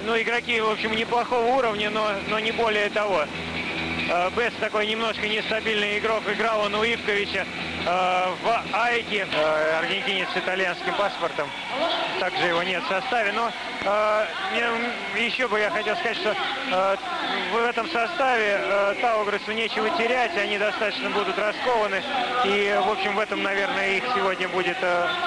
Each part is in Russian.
ну, игроки, в общем, неплохого уровня, но не более того. Бест такой немножко нестабильный игрок. Играл он у Ивковича в Айке, аргентинец с итальянским паспортом. Также его нет в составе. Но еще бы я хотел сказать, что в этом составе Таугресу нечего терять. Они достаточно будут раскованы. И, в общем, в этом, наверное, их сегодня будет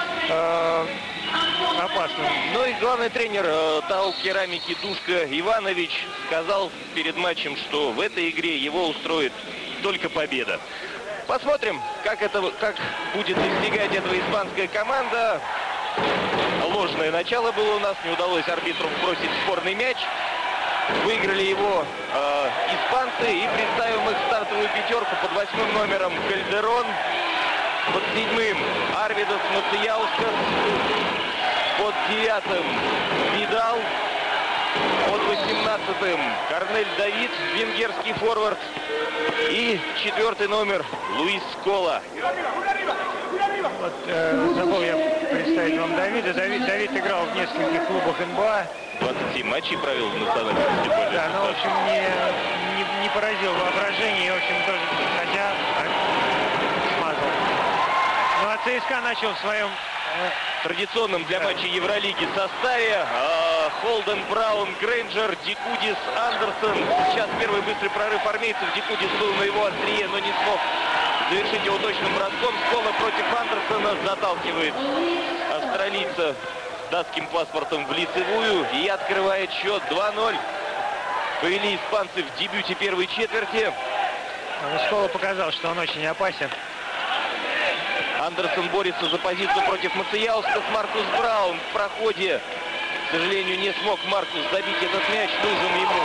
опасно. Ну и главный тренер ТАУ Керамики Душка Иванович сказал перед матчем, что в этой игре его устроит только победа. Посмотрим, как будет достигать этого испанская команда. Ложное начало было у нас, не удалось арбитру бросить спорный мяч. Выиграли его испанцы, и представим их стартовую пятерку. Под 8 номером Кальдерон, под 7 Арвидас Мацияускас, под 9 Видал, под 18 Корнель Давид, венгерский форвард, и 4 номер Луис Скола. Вот, забыл я представить вам Давида. Давид играл в нескольких клубах НБА. 27 матчей провел в национальном футболе. Да, но, в общем, не поразил воображение, и, в общем, тоже, хотя смазал. Ну, а ЦСКА начал в своем традиционном для матча Евролиги составе. Холден, Браун, Грейнджер, Дикудис, Андерсон. Сейчас первый быстрый прорыв армейцев. Дикудис был на его острие, но не смог завершить его точным броском. Скола против Андерсона заталкивает австралийца датским паспортом в лицевую и открывает счет 2-0. Повели испанцы в дебюте первой четверти. Скола показал, что он очень опасен. Андерсон борется за позицию против Мацияускас. Маркус Браун в проходе. К сожалению, не смог Маркус забить этот мяч. Нужен ему.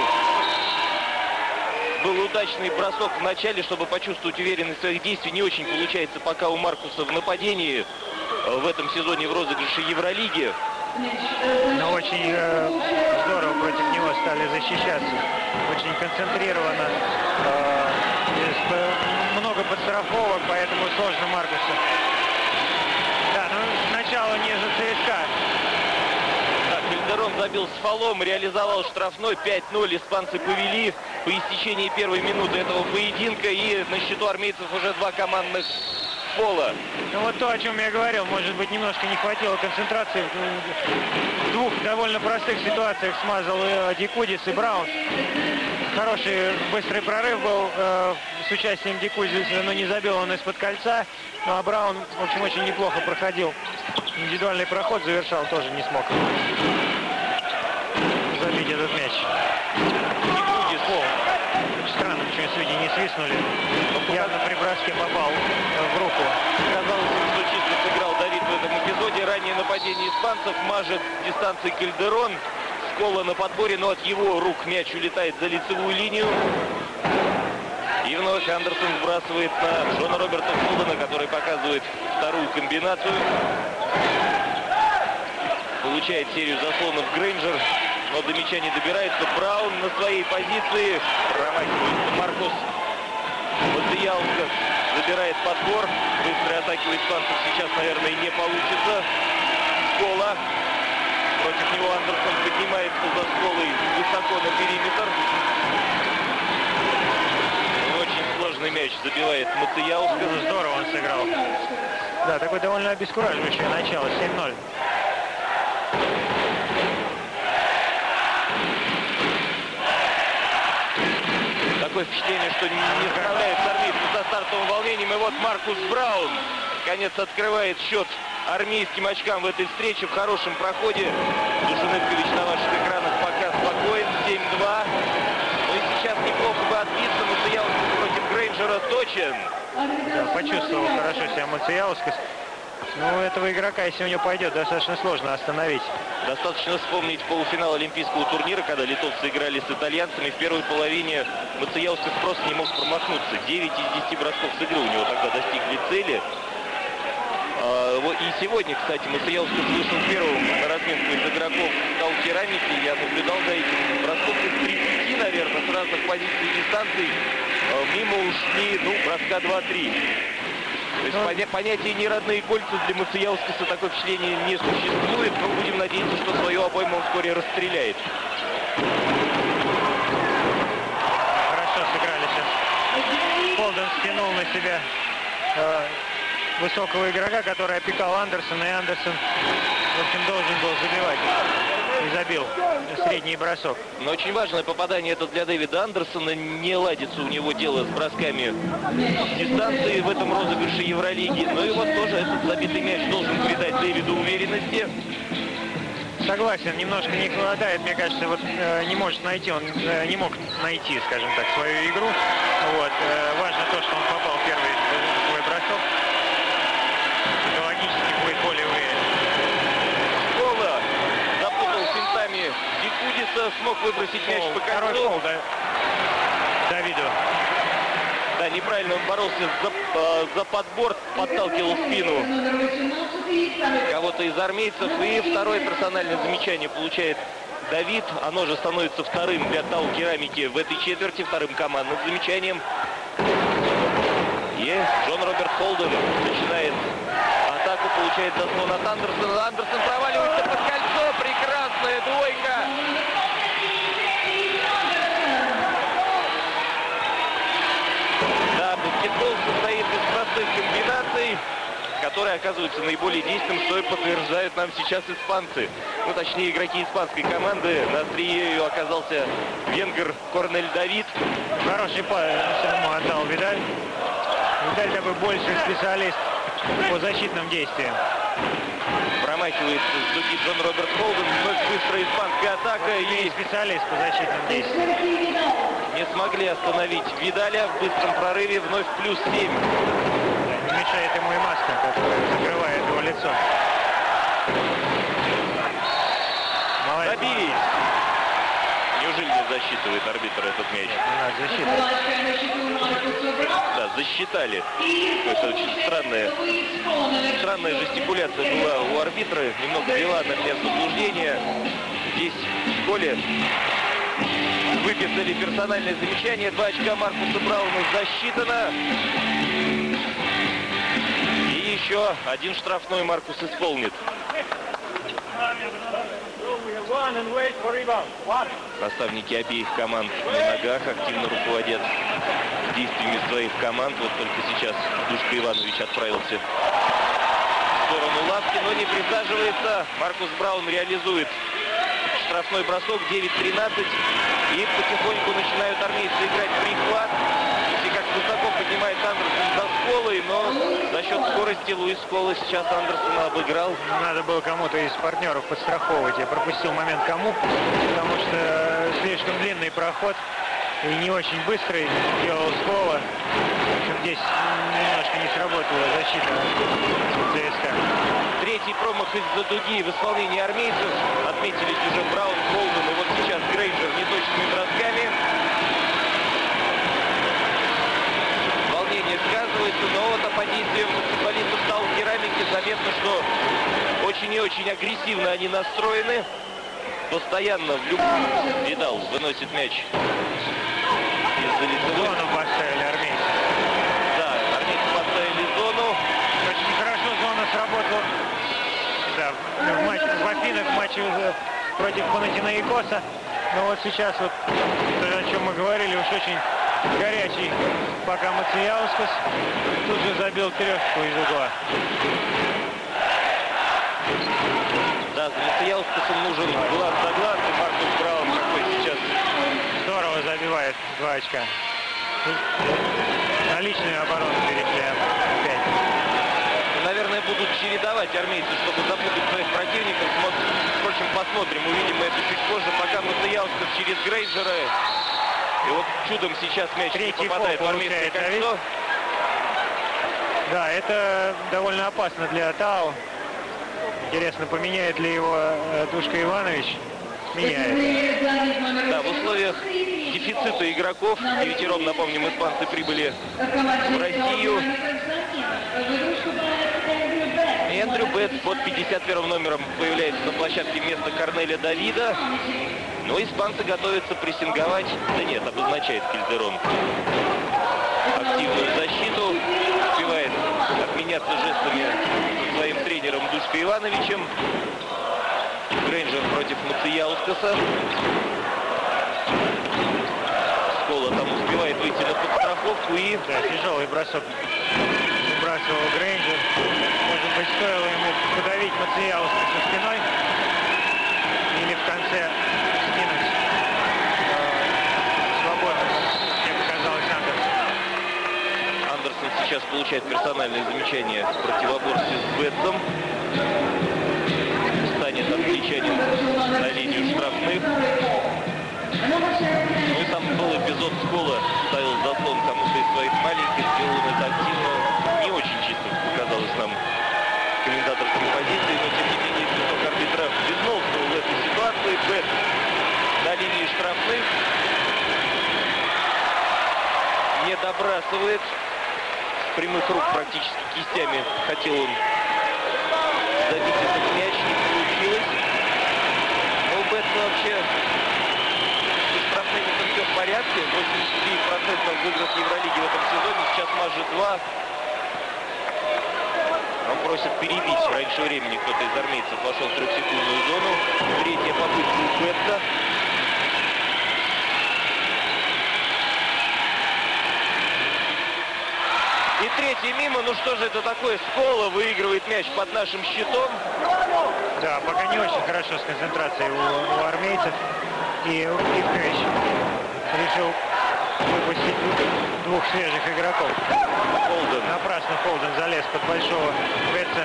Был удачный бросок в начале, чтобы почувствовать уверенность в своих действиях. Не очень получается пока у Маркуса в нападении в этом сезоне в розыгрыше Евролиги. Но очень здорово против него стали защищаться. Очень концентрированно. Много подстраховок, поэтому сложно Маркусу. Да, но начало не за ЦСКА. Кальдерон забил с фолом, реализовал штрафной. 5-0 испанцы повели по истечении первой минуты этого поединка. И на счету армейцев уже 2 командных фола. Ну вот то, о чем я говорил, может быть, немножко не хватило концентрации. В 2 довольно простых ситуациях смазал Дикудис и Браун. Хороший быстрый прорыв был с участием Дикудиса, но не забил он из-под кольца. Ну а Браун, в общем, очень неплохо проходил. Индивидуальный проход завершал, тоже не смог забить этот мяч. Дикудис. Странно, почему судьи не свистнули. Явно при броске попал в руку. Казалось, что чисто сыграл Давид в этом эпизоде. Ранее нападение испанцев мажет дистанции Кальдерон. Скола на подборе, но от его рук мяч улетает за лицевую линию. И вновь Андерсон сбрасывает на Джона Роберта Холдена, который показывает вторую комбинацию. Получает серию заслонов Грейнджер, но до мяча не добирается. Браун на своей позиции. Промахивается Маркус. Мацияускас забирает подбор. Быстрой атаки у испанцев сейчас, наверное, не получится. Скола. Против него Андерсон поднимается за Сколой высоко на периметр. Очень сложный мяч забивает Мацияускас. Здорово он сыграл. Да, такое довольно обескураживающее начало. 7-0. Такое впечатление, что не справляется армейцы со стартовым волнением. И вот Маркус Браун наконец открывает счет армейским очкам в этой встрече в хорошем проходе. Душан Ивкович на ваших экранах пока спокоен. 7-2. Ну и сейчас неплохо бы отбиться. Мацияускас против Грейнджера точен. Да, почувствовал хорошо себя Мацияускас. Ну, этого игрока, если у него пойдет, достаточно сложно остановить. Достаточно вспомнить полуфинал Олимпийского турнира, когда литовцы играли с итальянцами. В первой половине Мацияускас просто не мог промахнуться. 9 из 10 бросков с игры у него тогда достигли цели. И сегодня, кстати, Мацияускас вышел первым на разминку из игроков ТАУ Керамики. Я наблюдал за этим. Бросков из 30, наверное, с разных позиций и дистанций. Мимо ушли, броска 2-3. То есть понятие «неродные кольца» для Мацияускаса такое впечатление не существует. Но будем надеяться, что свою обойму он вскоре расстреляет. Хорошо сыграли сейчас. Холден стянул на себя высокого игрока, который опекал Андерсона, и Андерсон, в общем, должен был забивать. И забил средний бросок. Но очень важное попадание это для Дэвида Андерсона. Не ладится у него дело с бросками с дистанции в этом розыгрыше Евролиги. Но и вот тоже этот забитый мяч должен придать Дэвиду уверенности. Согласен, немножко не хватает, мне кажется, вот не может найти, он не мог найти, скажем так, свою игру. Вот, важно то, что он попал в первый свой бросок. Логически будет более уверен. Кола запутал финтами Дикудиса, смог выбросить мяч по Второй кольцу. фол, да, Давиду. Да, неправильно он боролся за подбор, подталкивал в спину кого-то из армейцев. И второе персональное замечание получает Давид. Оно же становится вторым для Тау Керамики в этой четверти, вторым командным замечанием. И Джон Роберт Холден начинает атаку, получает заслон от Андерсона. Андерсон проваливается под кольцо. Прекрасная двойка. Да, баскетбол состоит из простых комбинаций, которые оказываются наиболее действенным, что и подтверждают нам сейчас испанцы. Ну, точнее, игроки испанской команды. На острие ее оказался венгер Корнель Давид. Хороший пас ему отдал Видаль. Видаль такой больше специалист по защитным действиям. Промахивается с дуги Джон Роберт Холден. Вновь быстрая испанская атака. И специалист по защитным действиям. Не смогли остановить Видаля в быстром прорыве. Вновь плюс 7. Не мешает ему и маска, которая закрывает его лицо. Молодец. Забить! Неужели не засчитывает арбитр этот мяч? Не надо засчитывать. Да, засчитали. Это очень странная жестикуляция была у арбитра. Немного ввела на меня в заблуждение. Здесь в школе выписали персональное замечание. 2 очка Маркуса Брауна засчитано. И еще один штрафной Маркус исполнит. Наставники обеих команд на ногах активно руководят действиями своих команд. Вот только сейчас Душка Иванович отправился в сторону лавки, но не присаживается. Маркус Браун реализует штрафной бросок 9-13. И потихоньку начинают армейцы играть в прихват. Видите, как высоко поднимает Андерсон за Сколой, но за счет скорости Луис Скола сейчас Андерсона обыграл. Надо было кому-то из партнеров подстраховывать. Я пропустил момент кому, потому что слишком длинный проход и не очень быстрый делал Скола. В общем, здесь немножко не сработала защита ЦСКА. Третий промах из-за дуги в исполнении армейцев. Отметились уже Браун, Холден и вот сейчас Грейнджер неточными бросками. Волнение сказывается, но вот по действиям баскетболистов Тау Керамики заметно, что очень и очень агрессивно они настроены. Постоянно в любом Видал выносит мяч из-за лицевой. Зону поставили армейцы. Да, армейцы поставили зону. Очень хорошо зона сработала. Да, в Афинах в матче против Панатинаикоса. Но вот сейчас вот то, о чем мы говорили, уж очень горячий пока Мацияускас. Тут же забил трешку из угла. Да, за Мацияускасом нужен глаз за глаз. И Маркус Браун какой сейчас. Здорово забивает 2 очка. На личную оборону перешли опять. Наверное, будут чередовать армейцы, чтобы запутать своих противников. Впрочем, посмотрим, увидим это чуть позже. Пока Мацияускас через Грейнджера. И вот чудом сейчас мяч не попадает в армейское кольцо. Да, это довольно опасно для Тау. Интересно, поменяет ли его Душка Иванович? Меняет. Да, в условиях дефицита игроков, 9, напомним, испанцы прибыли в Россию. Эндрю Бетт под 51 номером появляется на площадке вместо Корнеля Давида. Но испанцы готовятся прессинговать. Да нет, обозначает Кильдерон активную защиту. Успевает обменяться жестами со своим тренером Душкой Ивановичем. Грейнджер против Мацияускаса. Куи. Да, тяжелый бросок выбрасывал Грейнджер. Может быть, стоило ему подавить Мациауса со спиной или в конце скинуть свободному, мне показалось, Андерсон. Андерсон сейчас получает персональное замечание в противоборстве с Бетсом. Станет англичанин на линию штрафных. Ну и сам был эпизод с Кола, ставил заслон кому-то из своих маленьких, делал он это активно, не очень чисто показалось нам комментаторской позиции, но тем не менее свисток арбитра безмолвствовал в этой ситуации. Бетс на линии штрафных не добрасывает с прямых рук практически кистями, хотел он забить этот мяч, не получилось. Но у Бетса вообще все в порядке, 83% выиграв Евролиги в этом сезоне, сейчас мажет 2. Он просит перебить раньше времени, кто-то из армейцев вошел в 3-секундную зону. Третья попытка у Бетса. И третья мимо, ну что же это такое, Скола выигрывает мяч под нашим щитом. Да, пока не очень хорошо с концентрацией у армейцев. И Ивкович решил выпустить двух свежих игроков. Холден. Напрасно Холден залез под большого Бетса.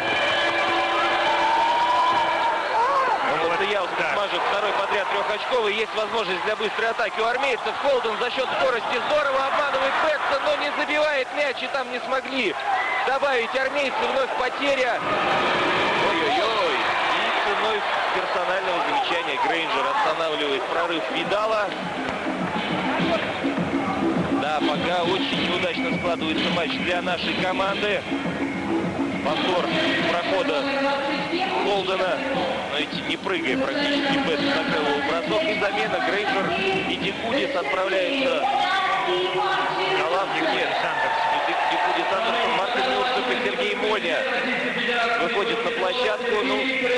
Мациауска смажет второй подряд трехочковый. Есть возможность для быстрой атаки у армейцев. Холден за счет скорости здорово обманывает Бетса, но не забивает мяч. И там не смогли добавить армейцы. Вновь потеря. Ой-ой-ой. Ценой персонального замечания Грейнджер останавливает прорыв Видала. Да, пока очень неудачно складывается матч для нашей команды. Повтор прохода Холдена. Но ведь не прыгая практически, Бетс закрыл его бросок. И замена Грейнджер и Дикудис отправляются на лавку. Дикудис Андерсон, Мартин Мюрсов и Сергей Моня выходит на площадку. Ну,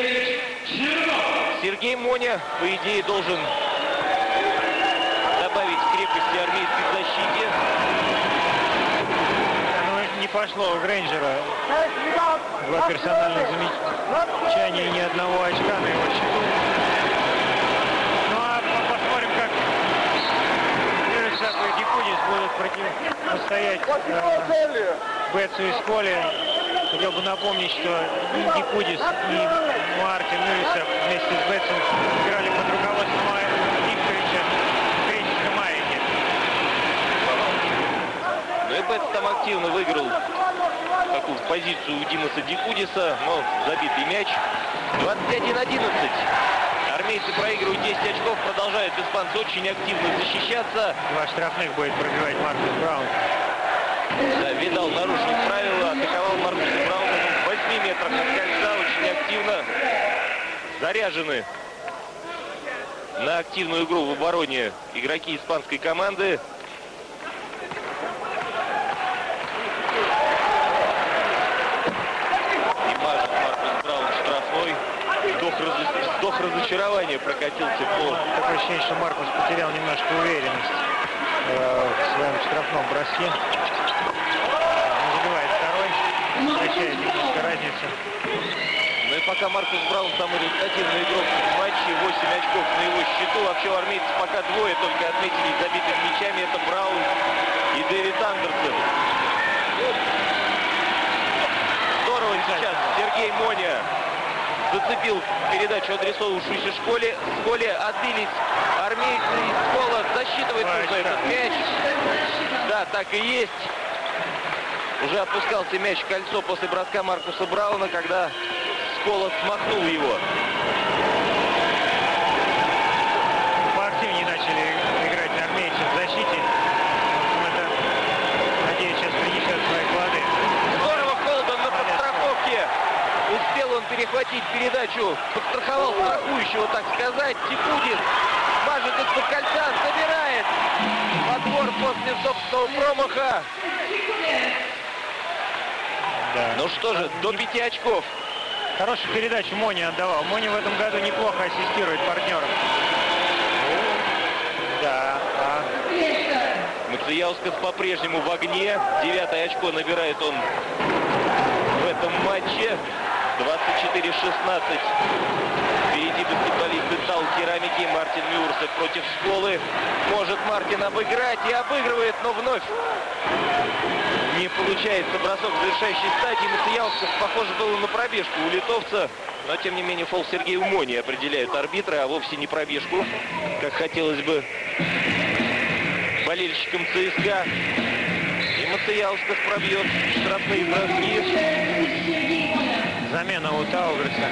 Сергей Моня, по идее, должен добавить крепости армейской защите. Ну, не пошло у Грейнджера. Два персональных замечания и ни одного очка на его счету. Ну, а посмотрим, как Мюрсов и Дикудис будут противостоять Бетсу и Сколе. Хотел бы напомнить, что и Дикудис, и Мартин Мюрсов вместе с Бетсом играли под руководством Ивковича в греческом Айке. Ну и Бетс там активно выиграл такую позицию у Димаса Дикудиса, но забитый мяч. 21-11. Армейцы проигрывают 10 очков, продолжают испанцы очень активно защищаться. Два штрафных будет пробивать Маркус Браун. Да, Видал нарушил правила, атаковал Маркуса Брауна в 8 метрах от кольца, очень активно. Заряжены на активную игру в обороне игроки испанской команды. И мажет Маркус Браун штрафной. Вздох разочарования прокатился по... Такое ощущение, что Маркус потерял немножко уверенность в своем штрафном броске. Он забивает второй, сокращает немножко разницу. Ну и пока Маркус Браун самый результативный игрок в матче, 8 очков на его счету. Вообще у армейцев пока двое только отметились забитыми мячами. Это Браун и Дэвид Андерсон. Здорово сейчас Сергей Моня зацепил передачу, адресовавшуюся Сколе. Отбились армейцы из Скола. Засчитывает нужно этот мяч. Да, так и есть. Уже опускался мяч в кольцо после броска Маркуса Брауна, когда Скола смахнул его. Поактивнее начали играть армейцы в защите. Это, надеюсь, сейчас принесет свои плоды. Здорово Холден на подстраховке. Успел он перехватить передачу, подстраховал страхующего, так сказать. Дикудис мажет из-под кольца, забирает. Подбор после собственного промаха. Да. Ну что же, до 5 очков. Хорошую передачу Мони отдавал. Мони в этом году неплохо ассистирует партнерам. Да. Мацияускас по-прежнему в огне. 9-е очко набирает он в этом матче. 24-16. Впереди баскетболисты Тау Керамики. Мартин Мюрсе против Сколы. Может Мартин обыграть и обыгрывает, но вновь не получается бросок в завершающей стадии. Мацияускас, похоже, было на пробежку у литовца. Но, тем не менее, фол Сергею Мони определяют арбитры, а вовсе не пробежку, как хотелось бы болельщикам ЦСКА. И Мацияускас пробьет штрафные броски. Замена у Таугерса.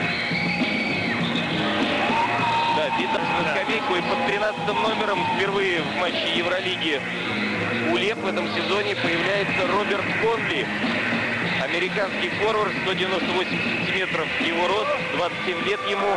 Да, видно на скамейку, и под 13-м номером впервые в матче Евролиги УЛЕП в этом сезоне появляется Роберт Конли. Американский форвард, 198 сантиметров его рост, 27 лет ему.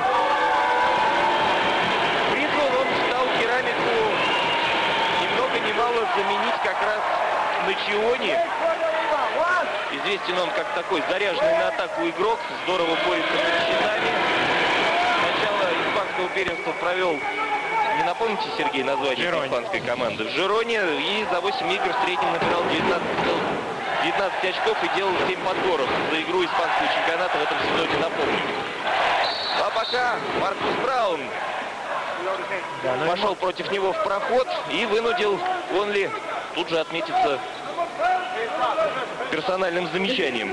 Призвал он Тау Керамику ни много ни мало заменить как раз Начиони. Известен он как такой заряженный на атаку игрок, здорово борется с щитами. Начало испанского первенства провел, не напомните, Сергей, название испанской команды? В Жироне, и за 8 игр в среднем набирал 19 очков и делал 7 подборов за игру испанского чемпионата в этом сезоне, напомню. А пока Маркус Браун пошел против него в проход и вынудил Конли тут же отметиться персональным замечанием.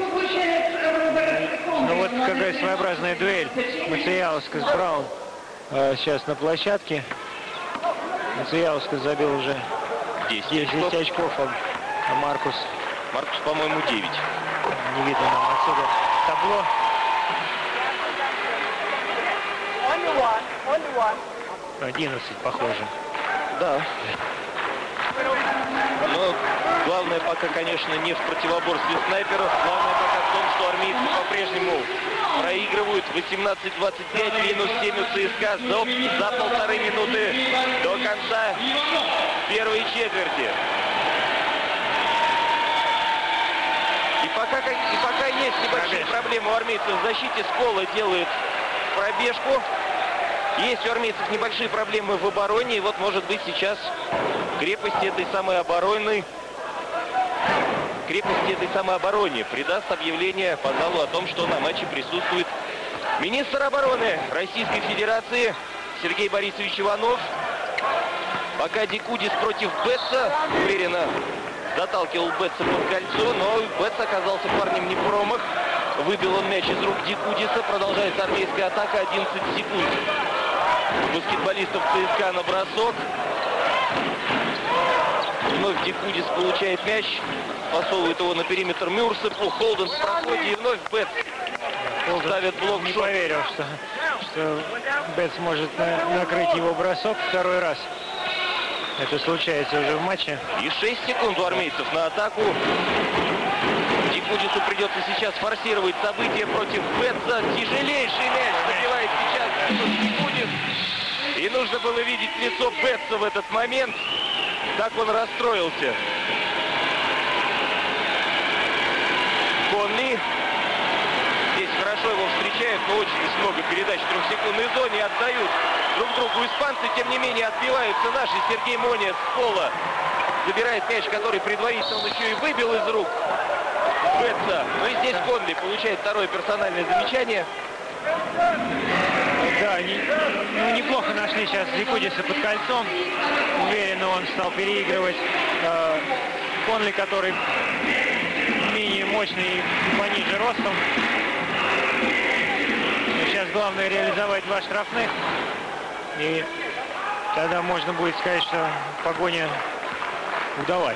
Ну вот какая своеобразная дуэль. Мацияускас Браун сейчас на площадке. Мацияускас забил уже 10 очков, а Маркус, по-моему, 9. Не видно нам отсюда табло. 11, похоже. Да. Но главное пока, конечно, не в противоборстве снайперов. Главное пока в том, что армейцы по-прежнему проигрывают. 18-25, минус 7 у ЦСКА за полторы минуты до конца первой четверти. И пока есть небольшие проблемы у армейцев в защите. Скола делает пробежку. Есть у армейцев небольшие проблемы в обороне. И вот, может быть, сейчас крепости этой самой обороны придаст объявление по залу о том, что на матче присутствует министр обороны Российской Федерации Сергей Борисович Иванов. Пока Дикудис против Бетса уверенно заталкивал Бетса под кольцо, но Бетс оказался парнем не промах. Выбил он мяч из рук Дикудиса. Продолжается армейская атака. 11 секунд. Баскетболистов ЦСКА на бросок. Вновь Дикудис получает мяч. Посовывает его на периметр Мюрсепу. Холден в проходе. И вновь Бетс ставит блок. Не поверил, что Бетс может накрыть его бросок второй раз. Это случается уже в матче. И 6 секунд у армейцев на атаку. Дикудису придется сейчас форсировать события против Бетса. Тяжелейший мяч забивает сейчас Дикудис. И нужно было видеть лицо Бетса в этот момент. Как он расстроился. Конли. Здесь хорошо его встречают, но очень много передач в 3-секундной зоне отдают друг другу испанцы. Тем не менее отбиваются наши. Сергей Мони с пола забирает мяч, который предварительно он еще и выбил из рук Бетса. Ну и здесь Конли получает второе персональное замечание. Да, неплохо нашли сейчас Дикудиса под кольцом. Уверенно он стал переигрывать Конли, который менее мощный и пониже ростом. Но сейчас главное реализовать 2 штрафных. И тогда можно будет сказать, что погоня удалась.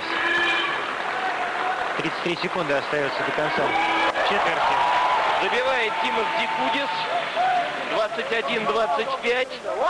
33 секунды остается до конца четверти. Забивает Тимос Дикудис. 21-25.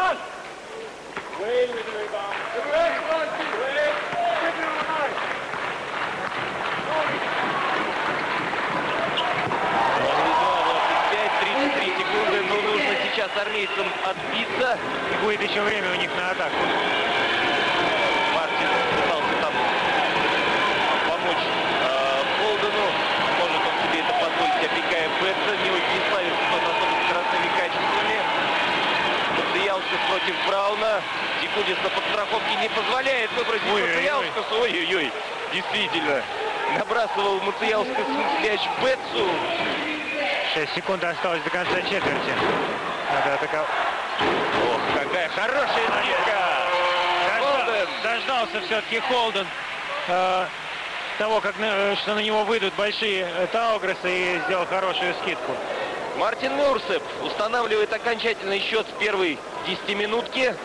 Но нужно сейчас армейцам отбиться. И будет еще время у них на атаку. Мартин пытался там помочь Холдену. Может он себе это позволить, опекая Бетса. Не славится тот особо скоростными качествами. Мацияускас против Брауна. Дикудис на страховки не позволяет выбросить Мациjauskas. Ой-ой-ой, действительно. Набрасывал Мациjauskas мяч Бетсу. 6 секунд осталось до конца четверти. Надо атаковать. Ох, какая хорошая скидка! Дождался все-таки Холден того, что на него выйдут большие Таугресы, и сделал хорошую скидку. Мартин Мюрсеп устанавливает окончательный счет в первой 10-минутке.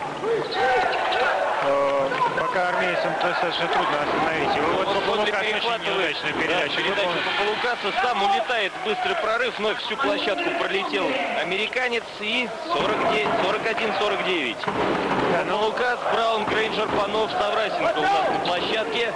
Пока армейцам достаточно трудно остановить его. Вот Популукас очень неудачную передачу. Передачу Популукаса, сам улетает, быстрый прорыв, но всю площадку пролетел американец, и 41-49. Популукас, Браун, Грейнджер, Панов, Саврасенко у нас на площадке.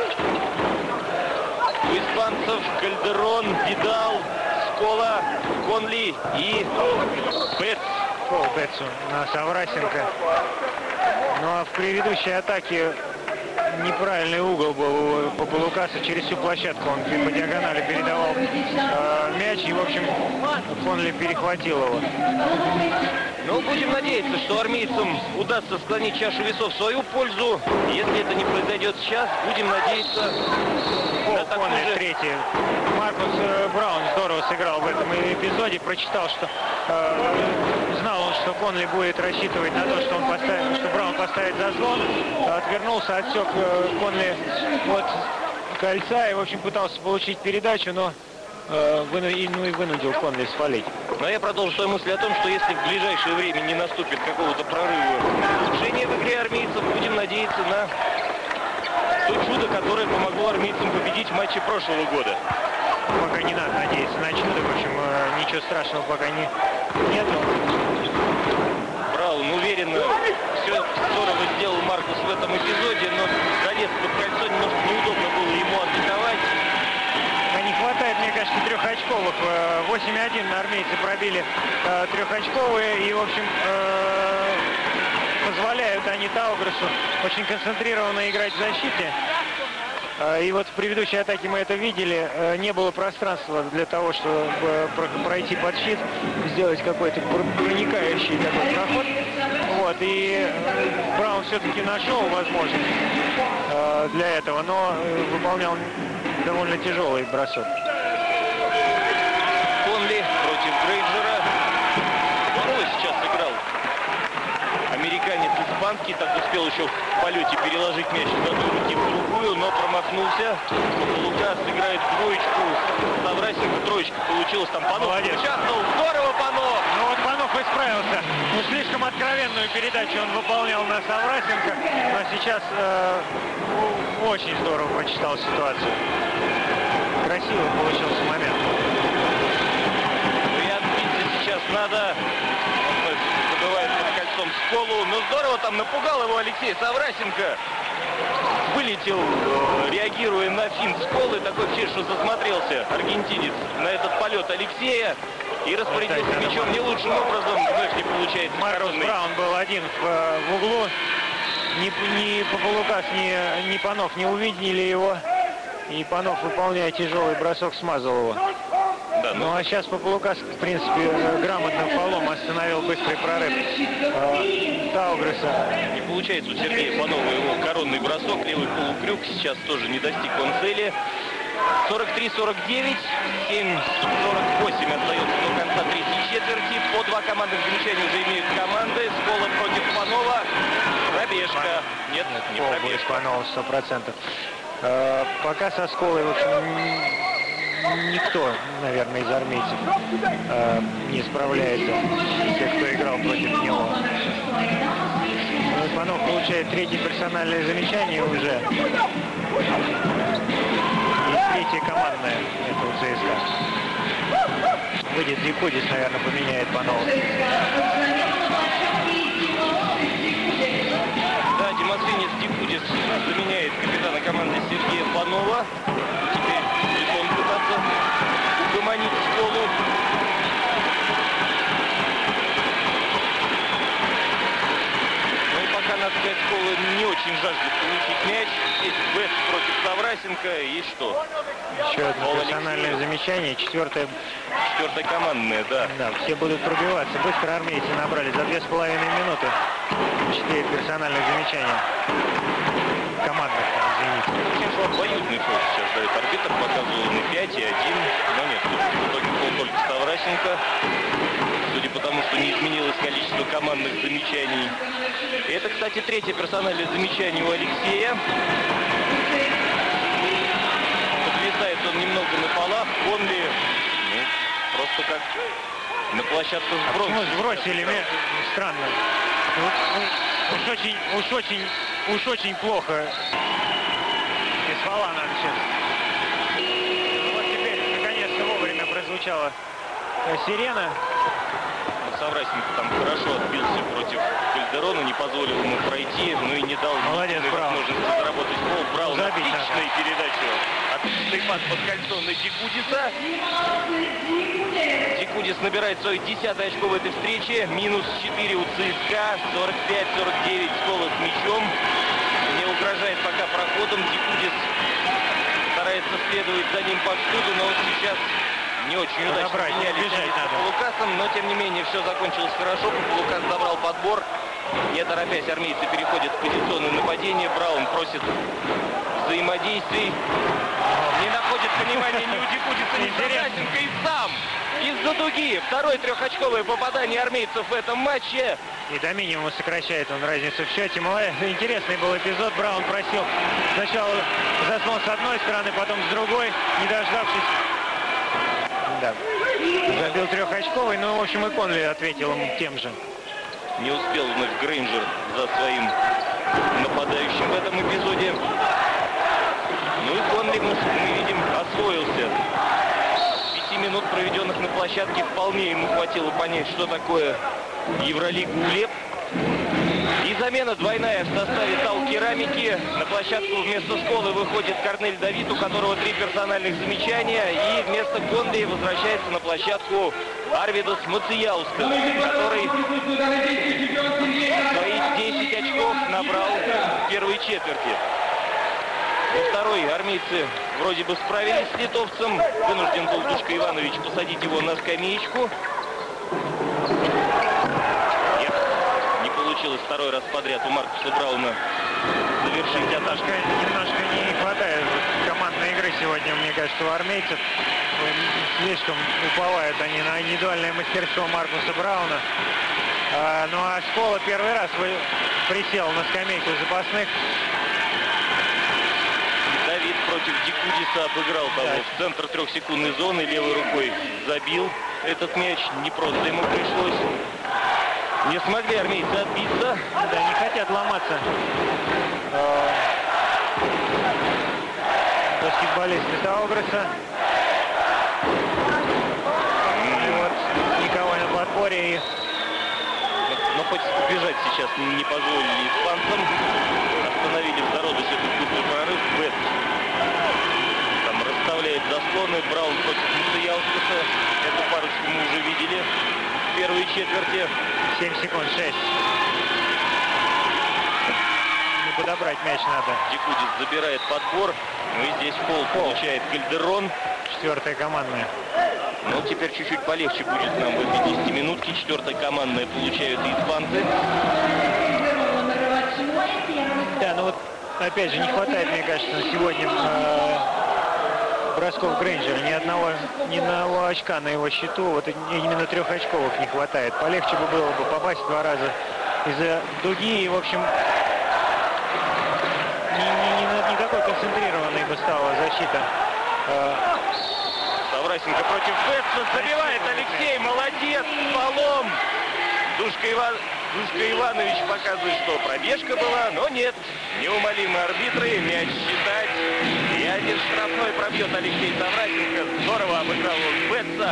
У испанцев Кальдерон, Видал, Скола, Конли и Бетс. Бетсу на Саврасенко. Ну а в предыдущей атаке неправильный угол был у Популукаса. Через всю площадку он по диагонали передавал мяч, и, в общем, Конли перехватил его. Ну, будем надеяться, что армейцам удастся склонить чашу весов в свою пользу. Если это не произойдет сейчас, будем надеяться на такую Конли же... третий. Маркус Браун здорово сыграл в этом эпизоде. Прочитал, что знал он, что Конли будет рассчитывать на то, что Браун поставит заслон. Отвернулся, отсек Конли от кольца и, в общем, пытался получить передачу, но вынудил Конли свалить. Но я продолжу свою мысль о том, что если в ближайшее время не наступит какого-то прорыва улучшения в игре армейцев, будем надеяться на то чудо, которое помогло армейцам победить в матче прошлого года. Пока не надо надеяться на чудо, в общем, ничего страшного пока нету. Браун уверенно все здорово сделал Маркус в этом эпизоде, но залез под кольцо, немножко неудобно было ему атаковать. Не хватает, мне кажется, трехочковых. 8-1 армейцы пробили трехочковые, и, в общем, позволяют они Таугресу очень концентрированно играть в защите. И вот в предыдущей атаке мы это видели, не было пространства для того, чтобы пройти под щит, сделать какой-то проникающий такой проход. Вот, и Браун все-таки нашел возможность для этого, но выполнял довольно тяжелый бросок. Конли против Грейнджера. Здорово сейчас сыграл американец испанский, так успел еще в полете переложить мяч из одной руки в другую, но промахнулся. Лукас играет двоечку, Саврасенко троечка получилось, там Панов участвовал. Здорово, Панов! Ну вот Панов исправился. Ну, слишком откровенную передачу он выполнял на Саврасенко, но сейчас очень здорово прочитал ситуацию. Красиво получился момент. И отбиться сейчас надо. Забывает под кольцом Сколу. Но здорово там напугал его Алексей Саврасенко. Вылетел, реагируя на финт Сколы. Такое впечатление, что засмотрелся аргентинец на этот полет Алексея. И распорядился мячом не лучшим образом. Вновь не получается. Маркус Браун был один в углу. Ни Популукас, ни Панов не увидели его. И Панов, выполняя тяжелый бросок, смазал его. Да, ну а сейчас Популукас, в принципе, грамотным фолом остановил быстрый прорыв Таугреса. Не получается у Сергея Панова его коронный бросок, левый полукрюк. Сейчас тоже не достиг он цели. 43-49, 7-48 остается до конца третьей четверти. По два командных замечания уже имеют команды. Скола против Панова. Пробежка. Нет, не пробежка. Панова 100%. Пока со Сколой, в общем, никто, наверное, из армейцев не справляется. Те, кто играл против него. Панов получает третье персональное замечание уже. И третье командное. Это у ЦСКА. Выйдет Дикудис, наверное, поменяет Панова. Да, Демосвинец Дикудис заменяет капитана команды Сергея Панова. Теперь будет он пытаться угомонить Сколу. Ну и пока, надо сказать, Скола не очень жаждет получить мяч. Есть Бест против Саврасенко. И что? Еще одно персональное замечание. Четвертая командная, да. Да, все будут пробиваться. Быстро армейцы набрали за 2,5 минуты. 4 персональных замечания. Командных, извините. Очень обоюдный ход сейчас дает арбитр. Показывал на 5 и 1. Но нет, в итоге был только Саврасенко. Судя по тому, что не изменилось количество командных замечаний. И это, кстати, третье персональное замечание у Алексея. Подвисает он немного на полах. Конли, ну, просто как на площадку сбросили. Странно. Уж очень плохо. Без фола надо сейчас. Вот теперь, наконец-то, вовремя прозвучала сирена. Саврасенко там хорошо отбился против Кальдерона, не позволил ему пройти, но и не дал возможности заработать гол. Браун отличная передача. Отличный пас под кольцо на Дикудиса. Дикудис набирает свое 10-е очко в этой встрече. Минус 4 у ЦСКА. 45-49 Скола с мячом. Не угрожает пока проходом. Дикудис старается следовать за ним повсюду, но вот сейчас не очень удачно менялись Лукасом, но тем не менее все закончилось хорошо. Лукас забрал подбор. Не торопясь, армейцы переходят в позиционное нападение. Браун просит взаимодействий. Не находит понимания ни у Дикудиса, ни Саврасенко. И сам из-за дуги второе трехочковое попадание армейцев в этом матче. И до минимума сокращает он разницу в счете. Интересный был эпизод. Браун просил сначала заслон с одной стороны, потом с другой, не дождавшись. Да. Забил трехочковый, но, в общем, и Конли ответил ему тем же. Не успел вновь Грейнджер за своим нападающим в этом эпизоде. Ну и Конли, мы видим, освоился. 5 минут, проведенных на площадке, вполне ему хватило понять, что такое Евролига УЛЕП. И замена двойная в составе ТАУ Керамики. На площадку вместо Сколы выходит Корнель Давид, у которого 3 персональных замечания. И вместо Конли возвращается на площадку Арвидас Мацияускас, который свои 10 очков набрал в первой четверти. Во второй армейцы вроде бы справились с литовцем. Вынужден был Душка Иванович посадить его на скамеечку. Получилось второй раз подряд у Маркуса Брауна завершить атаку. Немножко не хватает командной игры сегодня, мне кажется, у армейцев. Слишком уповают они на индивидуальное мастерство Маркуса Брауна. Ну а Скола первый раз присел на скамейку запасных. Давид против Дикудиса обыграл того в центр 3-секундной зоны. Левой рукой забил этот мяч. Не просто ему пришлось. Не смогли армейцы отбиться. Да, не хотят ломаться. Баскетболисты Таугресса. И вот никого на подборе. Но хоть убежать сейчас не позволили испанцам. Остановили в зародыше этот крупный прорыв. Бет там расставляет заслоны. Браун против Мацияускаса. Эту парочку мы уже видели в первой четверти. 7 секунд, 6. Не подобрать мяч надо. Дикудис забирает подбор. Ну и здесь фол получает Кальдерон. 4-я командная. Ну, теперь чуть-чуть полегче будет нам в этой 10-минутке. 4-я командная получают и испанцы. Да, ну вот, опять же, не хватает, мне кажется, сегодня бросков Грейнджера. Ни одного очка на его счету. Вот именно 3-очковых не хватает. Полегче бы было бы попасть 2 раза из-за дуги. И, в общем, не такой концентрированной бы стала защита. Саврасенко против Бетса. Забивает Алексей. Молодец. Полом. Душка Иванович показывает, что пробежка была. Но нет. Неумолимые арбитры. Мяч считать. И один штрафной пробьет Алексей Саврасенко. Здорово обыграл он Бетса.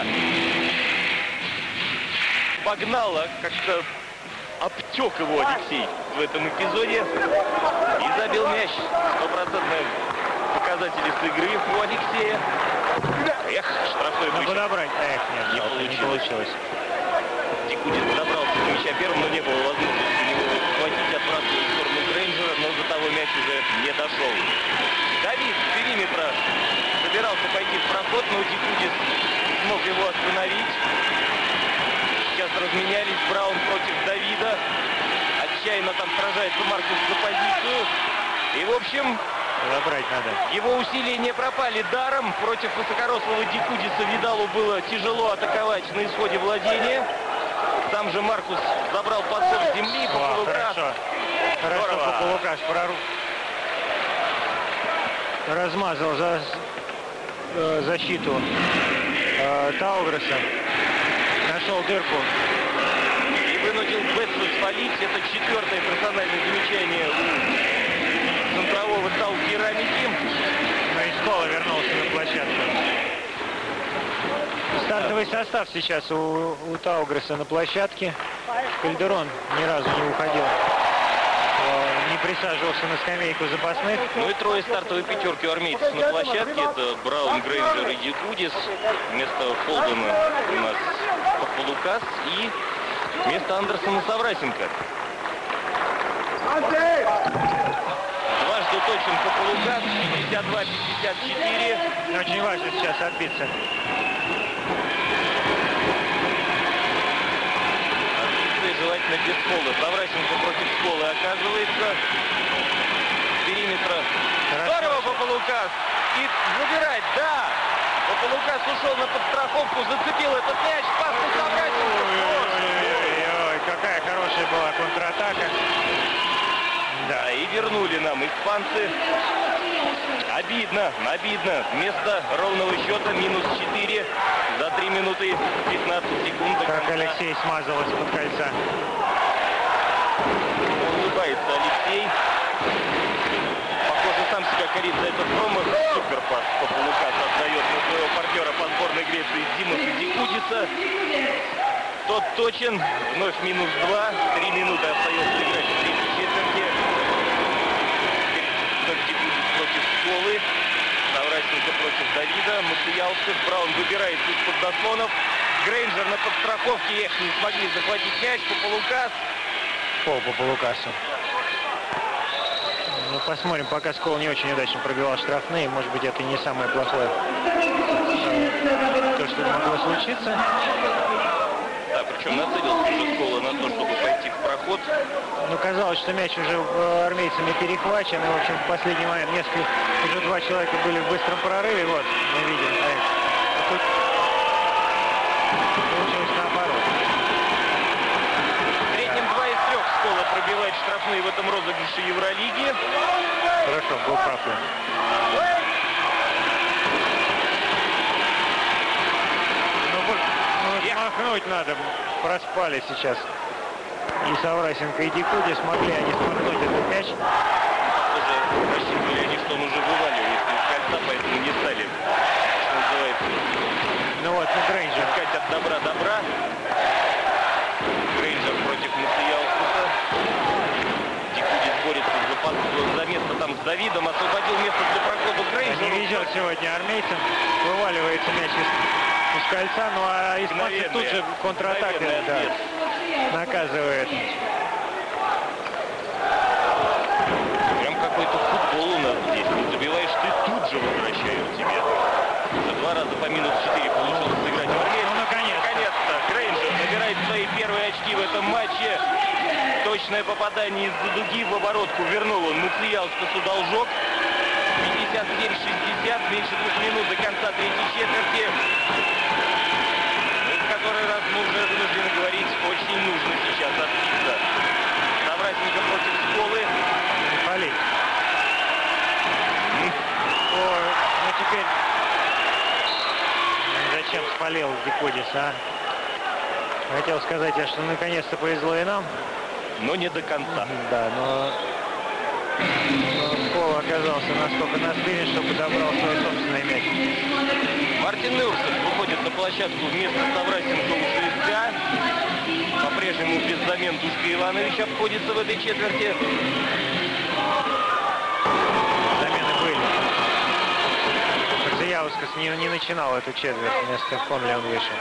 Погнал, как-то обтек его Алексей в этом эпизоде. И забил мяч. 100% показатели с игры у Алексея. Эх, штрафной вышел. Подобрать. Эх, нет, не получилось. Дикудис добрался до мяча первым, но не было возможности у него хватить отбрасывать в сторону Грейнджера, но за уже не дошел. Давид с периметра собирался пойти в проход, но Дикудис смог его остановить. Сейчас разменялись Браун против Давида. Отчаянно там сражается Маркус за позицию. И, в общем, Забрать надо. его усилия не пропали даром. Против высокорослого Дикудиса Видалу было тяжело атаковать на исходе владения. Там же Маркус забрал подбор с земли. Хорошо. Хорошо, Популукаш размазал защиту Тауграса. Нашел дырку. И вынудил Бетсу свалить. Это 4-е персональное замечание у центрового Тау Керамики. Но и Скола вернулся на площадку. Стартовый состав сейчас у Тауграса на площадке. Кальдерон ни разу не уходил. Не присаживался на скамейку запасных. Ну и 3 стартовой пятерки у армейцев на площадке. Это Браун, Грейнджер и Дикудис. Вместо Холдена у нас Популукас и вместо Андерсона Саврасенко. Дважды точен Популукас, 52-54. Очень важно сейчас отбиться. Желательно без Сколы. Саврасенко против Сколы оказывается. С периметра. Здорово, Популукас. И забирать, да. Популукас ушел на подстраховку, зацепил этот мяч. Пас на Саврасенко. Ой, какая хорошая была контратака. Да, и вернули нам испанцы. Обидно, обидно. Вместо ровного счета -4 за 3 минуты 15 секунд. Как Алексей смазал из-под кольца. Улыбается Алексей. Похоже, сам себя корит за этот промах. Супер пас Популукас отдает на своего партнера по сборной Греции Димаса Дикудиса. Тот точен. Вновь -2. 3 минуты остается играть в третьей четверти. Дикудис против Сколы. Саврасенко против Давида. Мацияускас. Браун выбирается из-под заслонов. Грейнджер на подстраховке. Эх, не смогли захватить мяч. Популукас. По Популукасу. Ну, посмотрим, пока Скол не очень удачно пробивал штрафные. Может быть, это и не самое плохое, то, что могло случиться. Да, причем нацелился уже Скола на то, чтобы пойти в проход. Ну, казалось, что мяч уже армейцами перехвачен. И, в общем, в последний момент уже 2 человека были в быстром прорыве. Вот, мы видим. А тут получилось наоборот. В среднем 2 из 3 Скола пробивает штрафные в этом розыгрыше Евролиги. Хорошо, был прав. Махнуть надо. Проспали сейчас. И Саврасенко, и Дикудис. Смогли они смахнуть этот мяч. Тоже рассчитывали они, что он уже вываливает из кольца, поэтому не стали, что называется, Ну вот, Грейнджер. искать от добра добра. Грейнджер против Мацияускаса. Дикудис борется за место там с Давидом. Освободил место для прохода Грейнджера. Не везет сегодня армейцам. Вываливается мяч из кольца. Ну а испанцы тут же контратакой наказывает. Прям какой-то футбол у нас здесь. Не забиваешь ты, тут же возвращают тебе. За 2 раза по -4 получилось сыграть в армейцев. Ну, Наконец-то Грейнджер набирает свои первые очки в этом матче. Точное попадание из-за дуги в оборотку вернул он Мацияускасу должок. 57-60, меньше 2 минут до конца третьей четверти. В который раз мы уже вынуждены говорить, очень нужно сейчас отбиться. Саврасенко против Сколы. Полей. Ну теперь... Зачем спалил Дикудис, а? Хотел сказать, что наконец-то повезло и нам. Но не до конца. Да, но Скол оказался настолько на спине, что подобрал свой собственный мяч. Мартин Мюрсов выходит на площадку вместо Саврасенко у ЦСКА. По-прежнему без замен Душка Иванович обходится в этой четверти. Замены были. Мацияускас не начинал эту четверть, вместо Конли он вышел.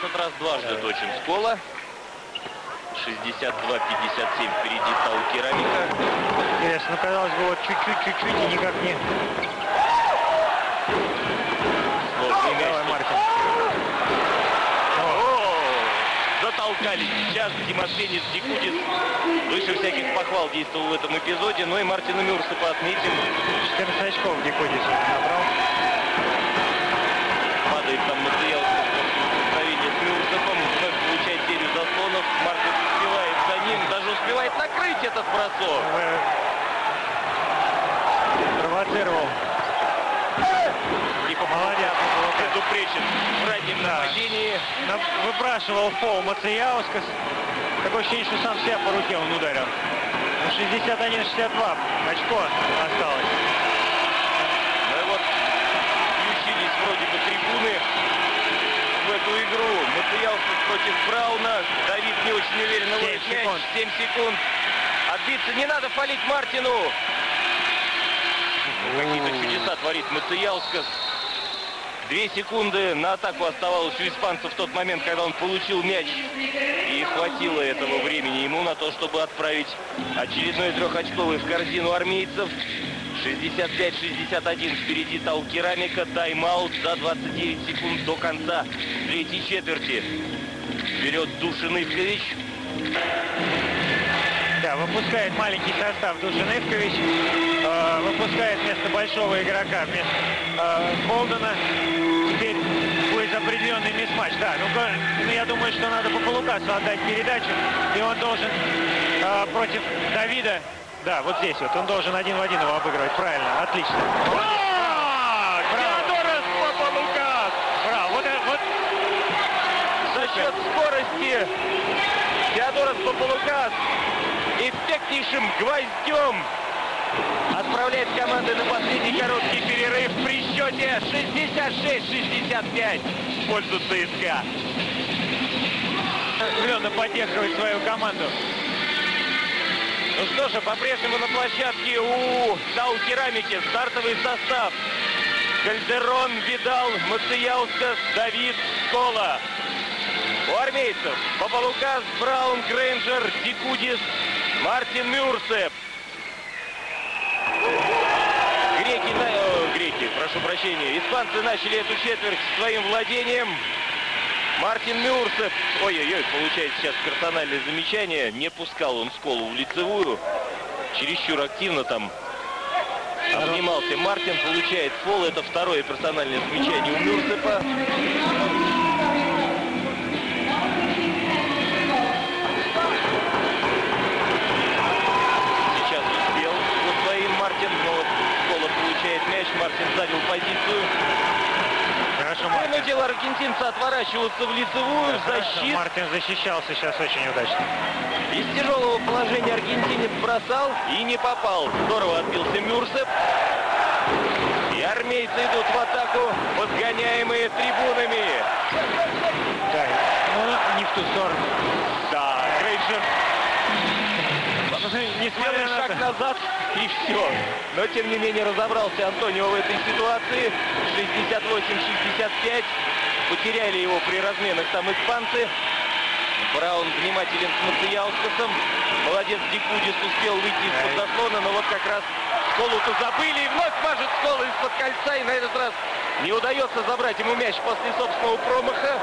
этот раз дважды точен Скола. 62-57 впереди Тау Керамика. Интересно, ну, казалось бы, вот чуть-чуть и никак не... Сложный мяч. Давай, Мартин. Затолкали сейчас Тимошенец, Дикудис. Выше всяких похвал действовал в этом эпизоде. Но и Мартина Мюрсепа отметим. 14 очков Дикудис набрал. Падает там Мацеяускас после столкновения с Мюрсепом. Вновь получает серию заслонов. Мартин успевает за ним. Даже успевает накрыть этот бросок. Провоцировал. Типа Молодец. предупречен в раннем нападении. Выпрашивал фол Мацеяускас. Такое ощущение, что сам себя по руке он ударил. 61-62 очко осталось. Ну и вот включились вроде бы трибуны в эту игру. Мацеяускас против Брауна. Давид не очень уверенно ловит мяч. 7 секунд. Отбиться не надо, фалить Мартину. Какие-то чудеса творит Мацеяускас. 2 секунды на атаку оставалось у испанца в тот момент, когда он получил мяч. И хватило этого времени ему на то, чтобы отправить очередной трехочковый в корзину армейцев. 65-61 впереди Тау Керамика. Тайм-аут за 29 секунд до конца третьей четверти. Вперед Душин Ивкович. Да, выпускает маленький состав Душин Ивкович. Выпускает вместо большого игрока, вместо Болдена. Теперь будет определенный мисс-матч. Да, ну я думаю, что надо по Полукасу отдать передачу. И он должен против Давида. Да, вот здесь вот. Он должен 1 в 1 его обыгрывать. Правильно, отлично. Теодорос Папалукас! Браво, вот. За счет скорости Теодорос Папалукас эффектнейшим гвоздем отправляет команды на последний короткий перерыв при счете 66-65 в пользу ЦСКА. Оживленно поддерживает свою команду. Ну что же, по-прежнему на площадке у Тау Керамики стартовый состав. Кальдерон, Видал, Мацеяускас, Давид, Скола. У армейцев Папалукас, Браун, Грейнджер, Дикудис, Мартин Мюрсеп. Греки, прошу прощения. Испанцы начали эту четверть своим владением. Мартин Мюрсеп. Ой-ой-ой, получает сейчас персональное замечание. Не пускал он Сколу в лицевую. Чересчур активно там обнимался Мартин. Получает фол. Это второе персональное замечание у Мюрсепа. Мартин занял позицию. Хорошо, Мартин. Вынудил аргентинца отворачиваться в лицевую, в защиту. Мартин защищался сейчас очень удачно. Из тяжелого положения аргентинец бросал и не попал. Здорово отбился Мюрсеп. И армейцы идут в атаку, подгоняемые трибунами. Да, ну не в ту сторону. Да, Грейнджер. Несмотря на шаг назад и все. Но тем не менее разобрался Антонио в этой ситуации. 68-65. Потеряли его при разменах там испанцы. Браун внимателен с Мацеяускасом. Молодец, Дикудис успел выйти из-под заслона, но вот как раз Сколу-то забыли. И вновь мажет Скола из-под кольца. И на этот раз не удается забрать ему мяч после собственного промаха.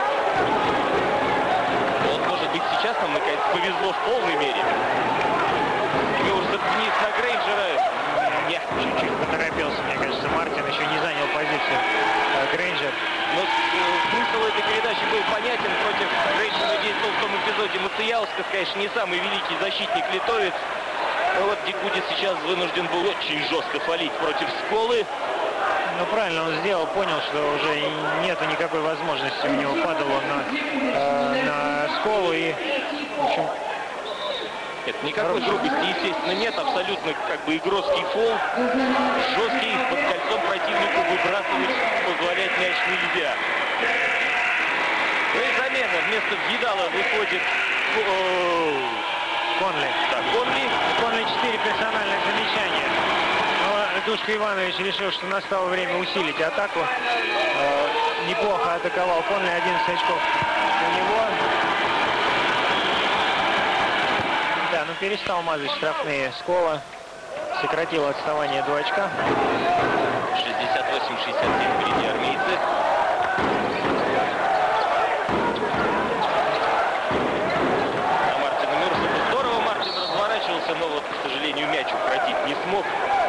Вот, может быть, сейчас нам наконец повезло в полной мере. Мюрсеп вниз на Грейнджера. Нет, чуть-чуть поторопился, мне кажется. Мартин еще не занял позицию Грейнджер. Но смысл этой передачи был понятен. Против Грейнджера действовал в том эпизоде Мацеяускас, конечно, не самый великий защитник литовец. Но вот Дикудис сейчас вынужден был очень жестко фалить против Сколы. Ну правильно он сделал, понял, что уже нету никакой возможности у него, падал он на Сколу и, в общем... Нет, никакой грубости, естественно, нет. Абсолютно как бы игротский фол. Жесткий, под кольцом противнику выбрасывать, позволять мяч нельзя. Ну и замена. Вместо Видала выходит Конли. Да, Конли. Конли 4 персональных замечания. Но Душка Иванович решил, что настало время усилить атаку. Неплохо атаковал Конли, 11 очков у перестал мазать штрафные Скола. Сократил отставание до очка. 68-67 впереди армейцы. А Мартину Мюрсету здорово Мартин разворачивался, но вот, к сожалению, мяч укротить не смог.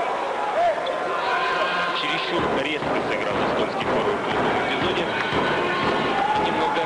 Чересчур резко сыграл эстонский форвард в этом эпизоде. Немного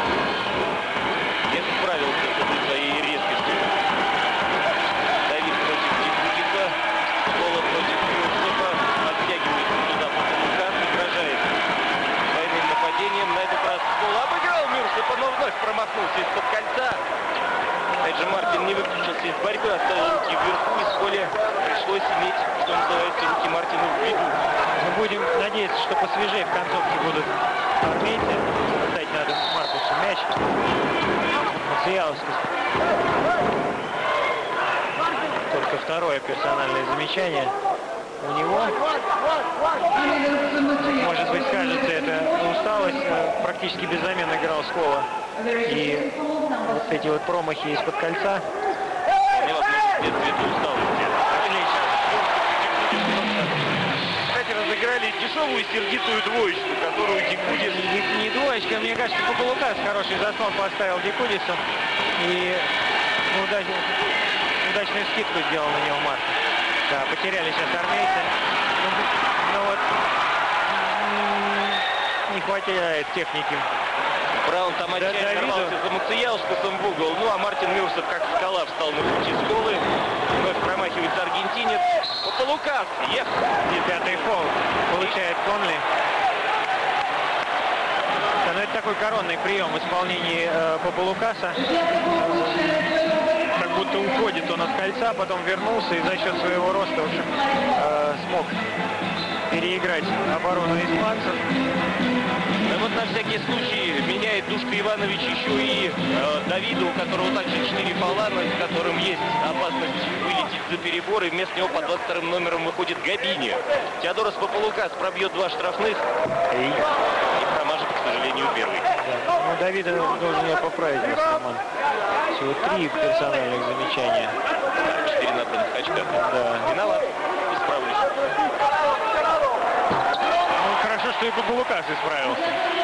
не справился с этой своей резкостью. Давид против Дикудиса, Скола против Мюрсета, оттягивается туда Популукас, угрожает двойным нападением. На этот раз Скола обыграл Мюрсета, но вновь промахнулся из-под кольца. Опять же, Мартин не выключился из борьбы, оставил руки вверху, и Сколе пришлось иметь, что называется, руки Мартина в виду. Мы будем надеяться, что посвежее в концовке будут армейцы. Дать надо Маркусу мяч. Мацияловский. Только второе персональное замечание у него. Может быть, кажется, это усталость. Практически без замен играл Скола. И вот эти вот промахи из-под кольца. Невозможно следствие этой усталости. Кстати, разыграли дешевую сердитую двоечку, которую Дикудис... Не двоечка, мне кажется, Популукас хороший заслон поставил Дикудису. И удачную скидку сделал на него Мартин. Да, потеряли сейчас армейцы. Но вот не хватает техники. Браун там отчаянно рвался за Мациялскусом в угол. Ну а Мартин Мюрсет, как скала, встал на пути Сколы. Вновь промахивается аргентинец. Популукас. Эх! И пятый фол получает Конли. Да, ну это такой коронный прием в исполнении Популукаса. Как будто уходит он от кольца, потом вернулся и за счет своего роста, в общем, смог переиграть оборону испанцев. Да вот на всякий случай меняет Душка Иванович еще и Давида, у которого также 4 фола, с которым есть опасность вылететь за перебор, и вместо него под 22 номером выходит Габини. Теодорос Популукас пробьет 2 штрафных и промажет, к сожалению, первый. Да. Ну, Давида должен ее поправить, Роман. Всего 3 персональных замечания. 4 набранных очка. Да. Виноват. Исправлюсь. Ну, хорошо, что и Популукас исправился.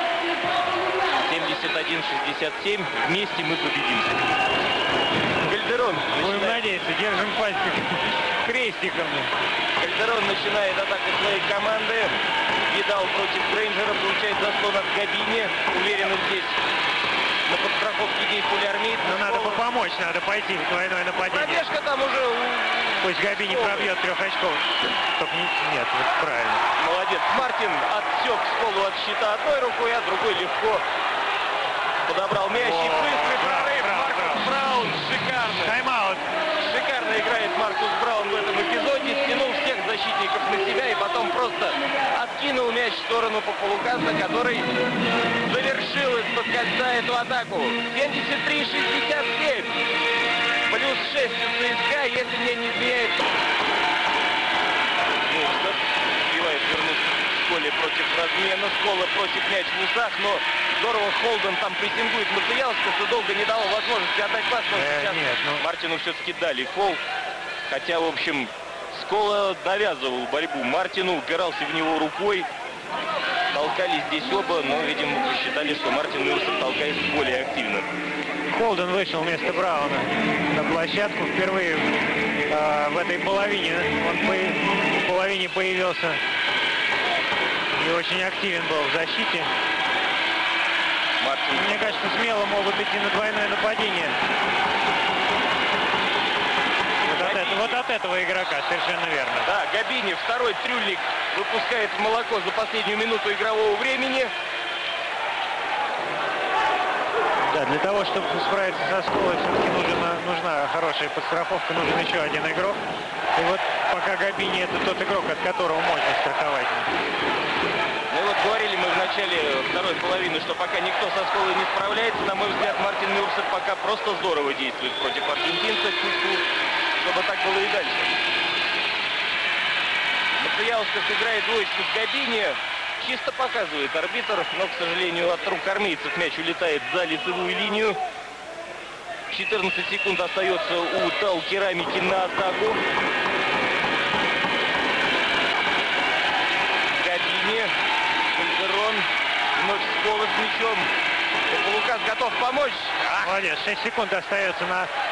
71-67. Вместе мы победим. Кальдерон. Будем надеяться, держим пальцы крестиком. Кальдерон начинает атаку своей команды. Видал против Грейнджера, получает заслон от Габини. Уверенно здесь на подстраховке действовали армейцы. Но надо помочь, надо пойти в двойное нападение. Пробежка там уже... Пусть Габини пробьет 3 очков. Только нет, вот правильно. Молодец. Мартин отсек Сколу от щита одной рукой, а другой легко подобрал мяч. И быстрый прорыв. Маркус Браун. Шикарно. Тайм-аут. Шикарно играет Маркус Браун в этом эпизоде. Стянул всех защитников на себя и потом просто откинул мяч в сторону Популукаса, который завершил из-под кольца эту атаку. 73-67. Плюс 6 у ЦСКА, если мне не изменяет. Успевает вернуться в Сколе против размена. Скола против мяч в усах, но здорово Холден там прессингует Мациялского, долго не дал возможности отдать пас, но сейчас нет, Мартину все-таки дали фол. Хотя, в общем, Скола навязывал борьбу Мартину, упирался в него рукой. Толкались здесь оба, но, видимо, посчитали, что Мартин Мюрсет толкается более активно. Холден вышел вместо Брауна на площадку. Впервые в этой половине. Он в половине появился и очень активен был в защите. Мартин. Мне кажется, смело могут идти на двойное нападение. Вот от этого игрока, совершенно верно. Да, Габини, второй трюльник, выпускает в молоко за последнюю минуту игрового времени. Да, для того, чтобы справиться со Сколой, все-таки нужна хорошая подстраховка, нужен еще один игрок. И вот пока Габини — это тот игрок, от которого можно страховать. Ну вот говорили мы в начале второй половины, что пока никто со Сколой не справляется, на мой взгляд, Мартин Мюрсет пока просто здорово действует против аргентинцев, чтобы так было и дальше. Мациялскас играет двоечку с Габини. Чисто показывает арбитр, но, к сожалению, от рук армейцев мяч улетает за лицевую линию. 14 секунд остается у Тау Керамики на атаку. Габини, Кальдерон, вновь Скола с мячом. Лукас готов помочь. Молодец, 6 секунд остается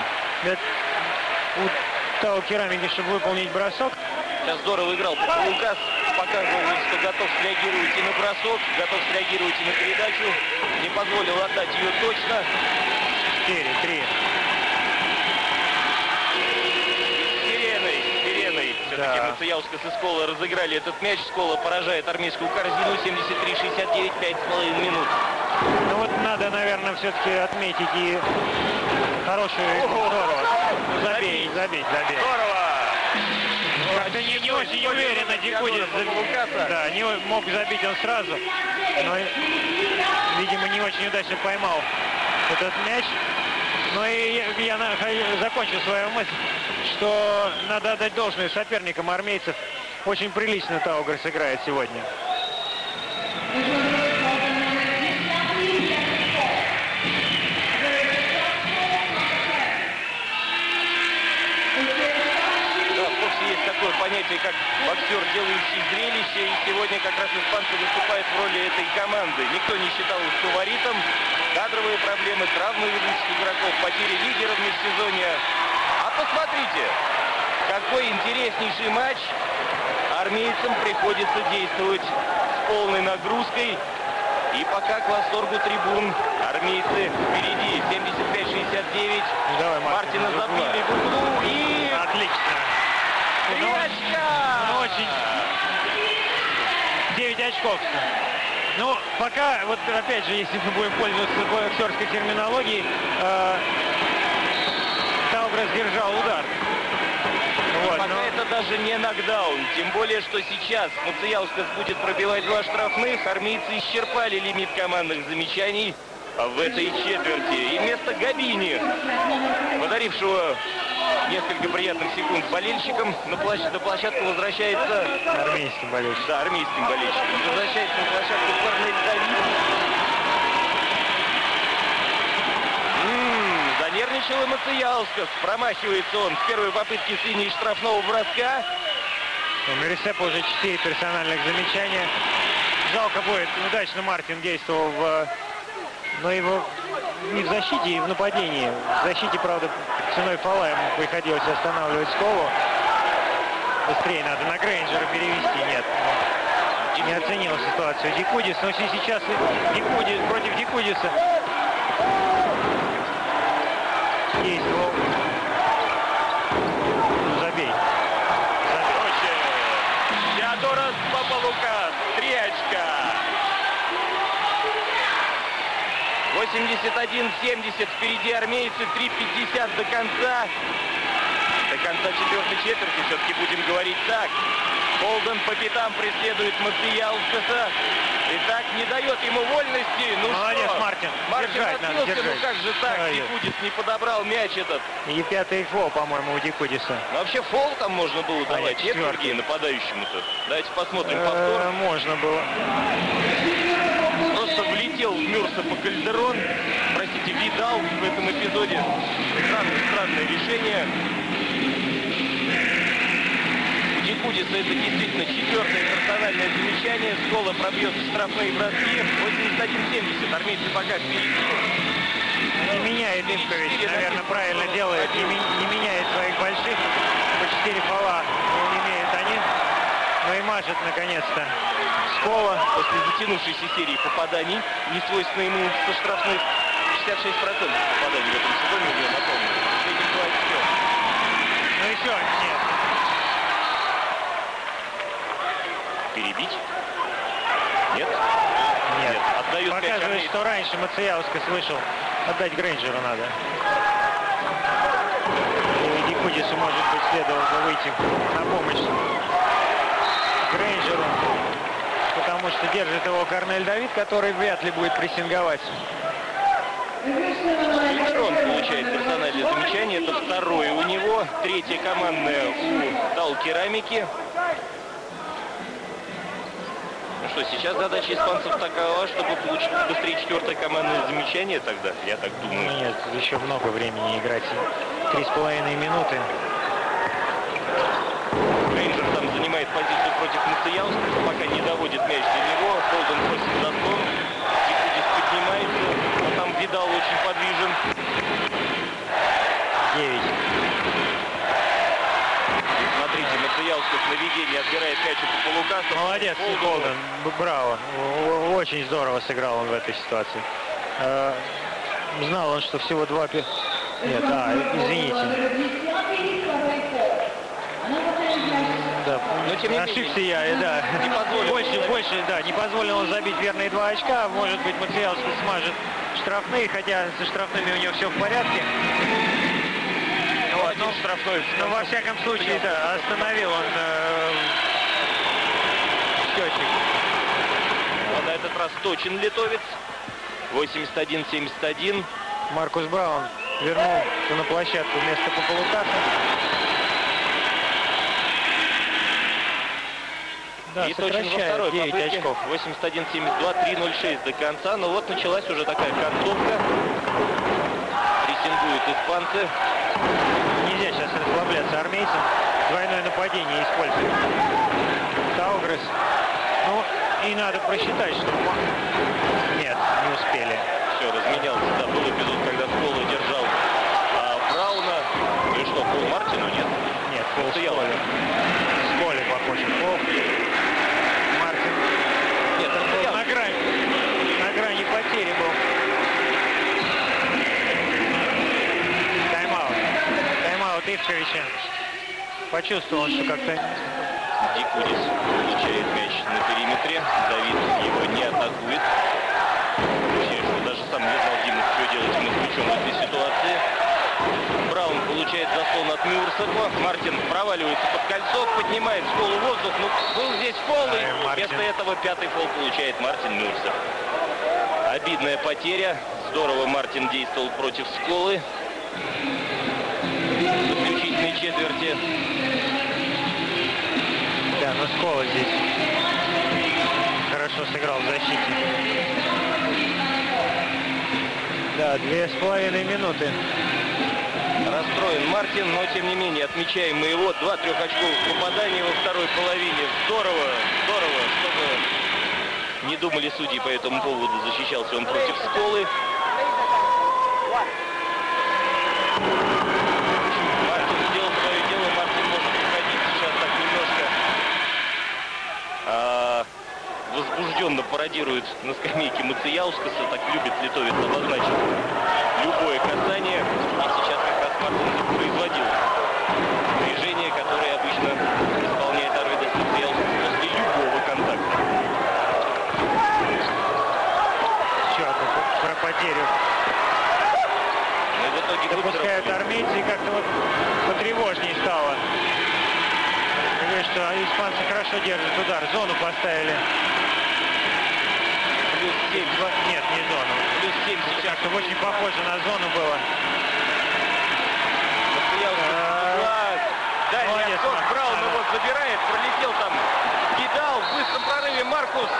у Тау Керамики, чтобы выполнить бросок. Сейчас здорово играл Лукас. Показывал, что готов среагировать и на бросок, готов среагировать и на передачу. Не позволил отдать ее точно. 4-3. Сиреной. Все-таки Мацеяускас и Скола разыграли этот мяч. Скола поражает армейскую корзину. 73-69, 5,5 минут. Ну вот надо, наверное, все-таки отметить и хорошую здорово. Забей. Здорово! Как-то не очень уверенно Дикудис да, не мог забить он сразу, но, видимо, не очень удачно поймал этот мяч. Но и я закончу свою мысль, что надо отдать должное соперникам армейцев. Очень прилично Таугресс играет сегодня. Такое понятие, как боксер, делающий зрелище, и сегодня как раз испанцы выступают в роли этой команды. Никто не считал их фаворитом. Кадровые проблемы, травмы ведущих игроков, потери лидера в межсезонье. А посмотрите, какой интереснейший матч. Армейцам приходится действовать с полной нагрузкой. И пока к восторгу трибун армейцы впереди 75-69. Мартина забили в углу и... Отлично. 3 очка! Очень. 9 очков. Ну, пока, вот опять же, если мы будем пользоваться боксерской терминологией, Таугресс держал удар. Вот, пока это даже не нокдаун. Тем более, что сейчас Мацеяускас будет пробивать 2 штрафных. Армейцы исчерпали лимит командных замечаний в этой четверти. И вместо Габини, подарившего несколько приятных секунд болельщикам, на площадку возвращается... Армейским болельщикам. Да, армейским болельщикам. Возвращается на площадку Корнель Давид. Занервничал и Мацеяускас. Промахивается он в первой попытке с линии штрафного броска. У Мерисепа уже 4 персональных замечания. Жалко будет. Удачно Мартин действовал но его и в защите, и в нападении. В защите, правда, ценой фола ему приходилось останавливать Сколу. Быстрее надо на Грейнджера перевести. Нет. Не оценил ситуацию Дикудис. Но сейчас против Дикудиса действовал. Забей. Теодорос Папалукас. 3 очка. 81-70 впереди армейцы, 3:50 до конца. До конца четвертой четверти все-таки будем говорить так. Холден по пятам преследует Мацеяускаса. И так не дает ему вольности. Ну молодец, что? Мартин. Мартин Держать надо, отбился, ну как же так? Ой. Дикудис не подобрал мяч этот. И 5-й фол, по-моему, у Дикудиса. Ну, вообще фол там можно было давать. Нет, 4-й. Сергей, нападающему-то. Давайте посмотрим повтор. Можно было. Просто влетел в Мюрса по Кальдерон. Простите, Видал в этом эпизоде. Странное решение. У Дикудиса это действительно 4-е персональное замечание. Скола пробьет штрафные броски. 81-70. Армейцы пока впереди. Не меняет Ивкович, наверное, правильно делает. Не меняет своих больших. По 4 фола имеют они. Ну и мажет наконец-то Скола. После затянувшейся серии попаданий, не свойственно ему со штрафных 66% попаданий в этом сезоне, я напомню. Ну еще нет. Перебить? Нет? Нет. Отдает Показывает, что раньше Мацеяускас вышел. Отдать Грейнджеру надо. И Дикудису, может быть, следовало бы выйти на помощь Грейнджеру. Потому что держит его Корнель Давид, который вряд ли будет прессинговать. Кальдерон получает персональное замечание. Это 2-е у него. 3-е командное у Тау Керамики. Ну что, сейчас задача испанцев такова, чтобы получить быстрее 4-е командное замечание тогда, я так думаю. Нет, еще много времени играть. 3,5 минуты. Рейнджер там занимает позицию против Мацеяускаса, пока не доводит мяч до него. Холден просит заслон. Дикудис поднимается, но там Видал очень подвижен. 9. Смотрите, Мацеяускас на ведении отбирает мяч у Полукаса. Молодец, Холден. Браво. Очень здорово сыграл он в этой ситуации. Знал он, что всего 2... Нет, извините. Да, но тем не ошибся менее, я, да. не позволил. Больше, да, не позволил он забить верные 2 очка. Может быть, Мацеяускас смажет штрафные, хотя со штрафными у него все в порядке. Вот, но штрафной. Но во всяком случае, да, остановил он счетчик. А на этот раз точен литовец. 81-71. Маркус Браун вернулся на площадку вместо Полукаса. Да, И точно во второй 9 попытке. очков. 81-72, 3:06 до конца. Но вот началась уже такая концовка. Прессингуют испанцы. Нельзя сейчас расслабляться армейцам. Двойное нападение используют. Таугрес. Ну, и надо просчитать, что... Нет, не успели. Все, разменялся. Да, был эпизод, когда Скола держал Брауна. И что, Пол Мартину, нет? Нет, Пол Сколи. Сколи, похоже. Пол. Мартин. Нет, это Был на грани потери был. Тайм-аут Ивковича. Почувствовал, что как-то... Дикудис получает мяч на периметре. Давид его не атакует. Ощущаю, что даже сам не знал Дима, что делать ему с мячом в этой ситуации. Браун получает заслон от Мюрсакова. Мартин проваливается под кольцо, поднимает Сколу в воздух. Ну, был здесь фол, и вместо этого 5-й фол получает Мартин Мюрсак. Обидная потеря. Здорово Мартин действовал против Сколы. В заключительной четверти. Да, но Скола здесь хорошо сыграл в защите. Да, 2,5 минуты. Расстроен Мартин, но тем не менее отмечаем мы его. 2 трехочковых попадания во второй половине. Здорово, здорово, чтобы не думали судьи по этому поводу. Защищался он против Сколы. Мартин сделал свое дело. Мартин может приходить сейчас так немножко возбужденно пародирует на скамейке Мацеяускаса. Так любит литовец обозначить любое касание. И сейчас как раз Мартин производил движение, которое обычно исполняет Арвидас Мацеяускас после любого контакта. Еще одну про потерю. Но в итоге Допускают армейцы, и как-то вот потревожнее стало. Говорю, что испанцы хорошо держат удар. Зону поставили. Плюс 7. Нет, не зону. Плюс 7 сейчас. Как-то очень похоже на зону было. Дальний отход. Браун его забирает. Пролетел там. Видал в быстром прорыве Маркус.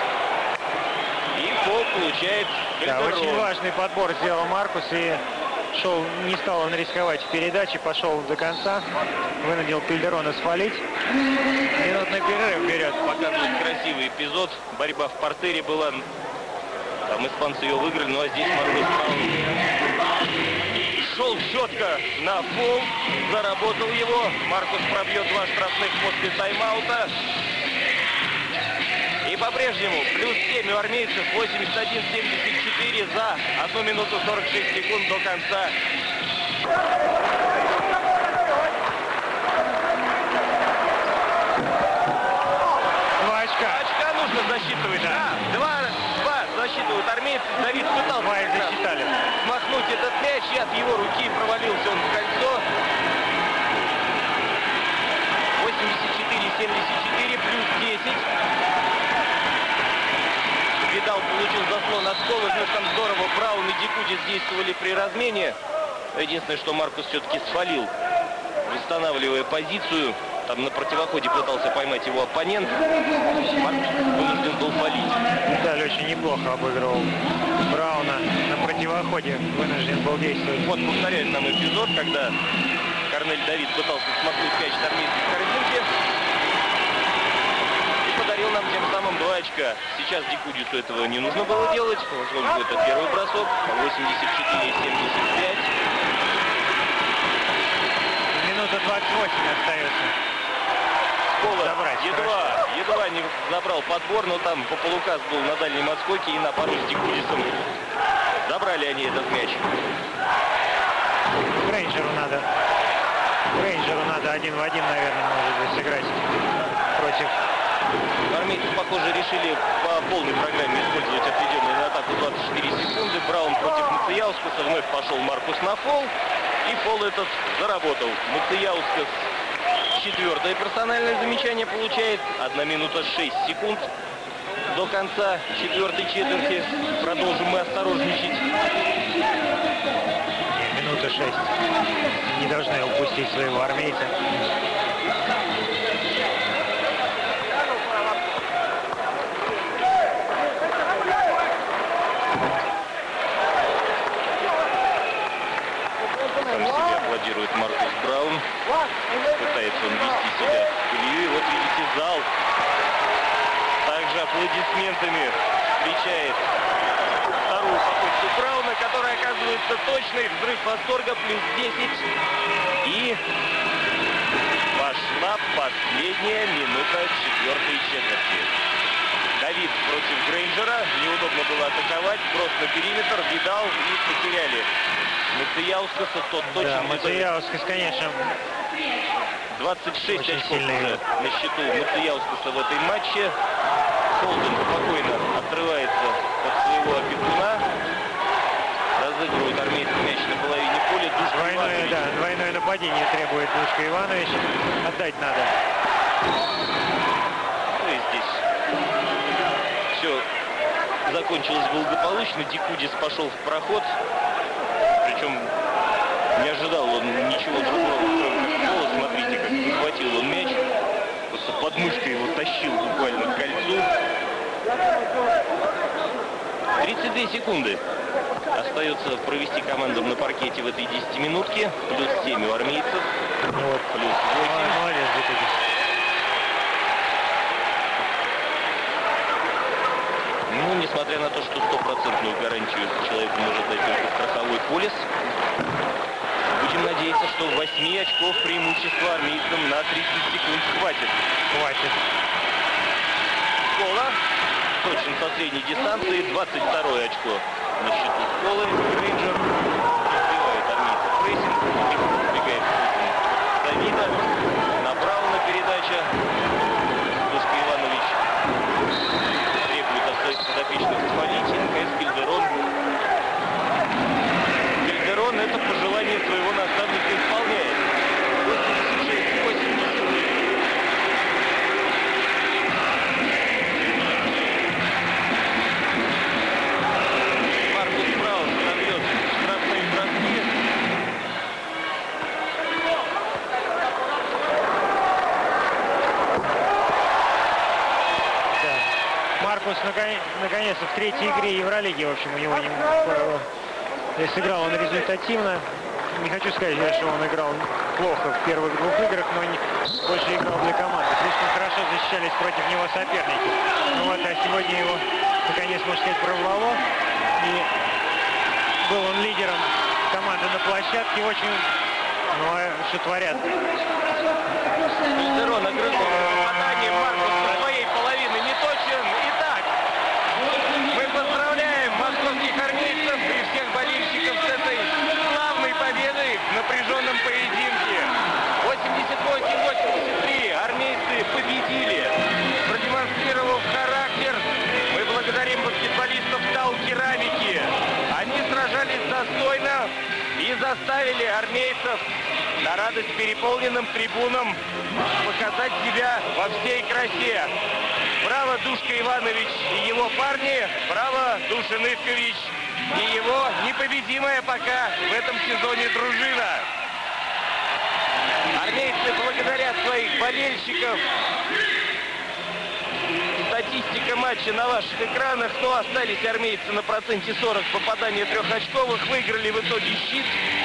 И пол получает Да, Кальдерон. очень важный подбор сделал Маркус. И шел, не стал он рисковать в передаче. Пошел до конца. Вынудил Кальдерона свалить. Минутный перерыв берет. Показывает красивый эпизод. Борьба в партере была. Там испанцы ее выиграли, ну а здесь Маркус Браун шел четко на фол, заработал его. Маркус пробьет 2 штрафных после тайм-аута. И по-прежнему плюс 7 у армейцев, 81-74 за 1 минуту 46 секунд до конца. Очка нужно засчитывать, да. Два засчитывают армейцы. Давид пытался засчитали. смахнуть этот мяч, и от его руки провалился он в кольцо. 84-74 плюс 10. Видал получил заслон от Сколы. Ну, там здорово Браун и Дикудис действовали при размене. Единственное, что Маркус все-таки свалил, восстанавливая позицию. Там на противоходе пытался поймать его оппонент. Маркус вынужден был фалить. Даль очень неплохо обыгрывал Брауна на противоходе. Вынужден был действовать. Вот повторяет нам эпизод, когда Корнель Давид пытался смахнуть мяч с армейской корзинки и подарил нам тем самым 2 очка. Сейчас Дикудису этого не нужно было делать, поскольку это первый бросок. 84-75. Минута 28 остается. Пола Забрать, едва не забрал подбор, но там Пополукас был на дальнем отскоке и на пару с Дикудисом забрали они этот мяч. Рейнджеру надо 1 в 1, наверное, может быть, сыграть против. Армейцы, похоже, решили по полной программе использовать отведенные на атаку 24 секунды. Браун против Мацияускаса, вновь пошел Маркус на фол. И фол этот заработал. Мацияускас 4-е персональное замечание получает. 1 минута 6 секунд до конца 4-й четверти. Продолжим мы осторожничать. Минута 6. Не должны упустить своего армейца. Сам себе аплодирует Маркус Браун. Пытается он вести себя в колею. И вот видите, зал также аплодисментами встречает вторую попытку Брауна, которая оказывается точной. Взрыв восторга, плюс 10. И пошла последняя минута 4-й четверти. Давид против Грейнджера. Неудобно было атаковать. Просто на периметр. Видал и потеряли Мацияускаса. Тот точно. Да, Мацияускас, конечно. 26 очень очков сильный. уже на счету Мацияускаса в этой матче. Холден спокойно отрывается от своего опекуна. Разыгрывает армейский мяч на половине поля. Двойное нападение требует Душка Иванович. Отдать надо. Ну и здесь все закончилось благополучно. Дикудис пошел в проход. Причем не ожидал он ничего другого, кроме как пола. Смотрите, как захватил он мяч. Просто под мышкой его тащил буквально к кольцу. 32 секунды остается провести командам на паркете в этой 10-минутке. Плюс 7 у армейцев. Вот. Плюс 8. Молодец, Дикудис. Ну, несмотря на то, что стопроцентную гарантию человеку может дать только страховой полис, будем надеяться, что 8 очков преимущества армейцам на 30 секунд хватит. Пола точен со средней дистанции, 22 очко на счету Полы. Грейнджер разбивает армейцев прессинг, сбегает Давида, на Брауна передача. Душка Иванович требует от своих подопечных свалить. НКС Кильдерон. Кильдерон это пожелание своего наставника исполняет. 86-80. Маркус Браун набьет штрафные броски. Маркус наконец-то в 3-й игре Евролиги, в общем, у него сыграл он результативно. Не хочу сказать, что он играл плохо в первых 2 играх, но больше играл для команды. Слишком хорошо защищались против него соперники. Ну вот, а сегодня его, наконец, можно сказать, прорвало. И был он лидером команды на площадке. Очень, что творят. Кильдерон огрызнулся попаданием. Маркус со своей половины не точен. Итак, мы поздравляем московских армейцев и всех болельщиков с этой славной победой в напряженном поединке. 88-83. Армейцы победили, продемонстрировав характер. Мы благодарим баскетболистов Тау Керамики. Они сражались достойно и заставили армейцев на радость переполненным трибунам показать себя во всей красе. Браво, Душка Иванович и его парни. Браво, Душин Ивкович и его непобедимая пока в этом сезоне дружина. Армейцы благодарят своих болельщиков. болельщиков. Статистика матча на ваших экранах. Но остались армейцы на проценте 40 попадания трехочковых. Выиграли в итоге щит.